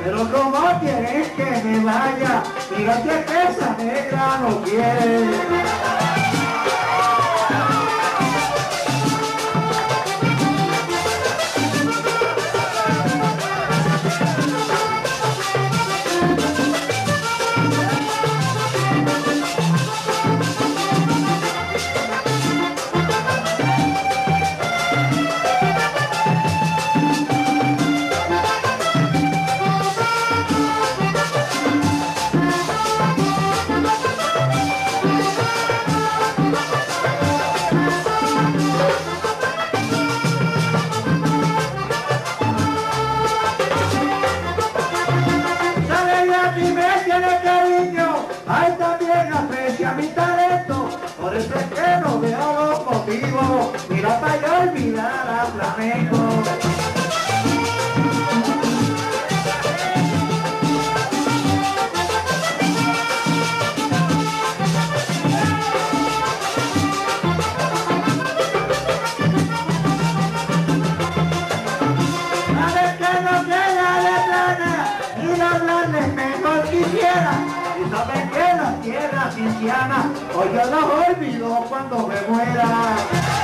Pero como quieres que me vaya, fíjate que esa negra no quiere. Ay, también aprecia mi talento, por eso es que no veo los motivos, mira para yo olvidar a flamenco. Sabes que no queda de plana, y no hablarles mejor quisiera. Y saben que la tierra cristiana, hoy yo los olvido cuando me muera.